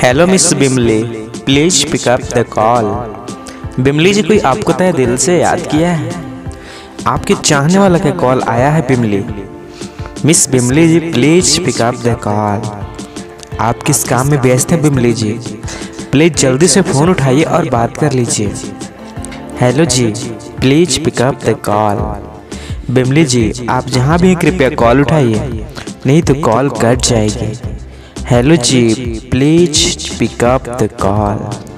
Hello miss Bimli, please pick up the call. Bimli ji, कोई आपको तहे दिल से याद किया है? आपके चाहने वाला का कॉल आया है Bimli. Miss Bimli ji, please pick up the call. आप किस काम में व्यस्त हैं बिमली जी? प्लीज जल्दी से फ़ोन उठाइए और बात कर लीजिए। हेलो जी, please pick up the call. Bimli ji, आप जहाँ भी हैं कृपया कॉल उठाइए, नहीं तो कॉल कट जाएगी। हेलो जी, please pick up the call.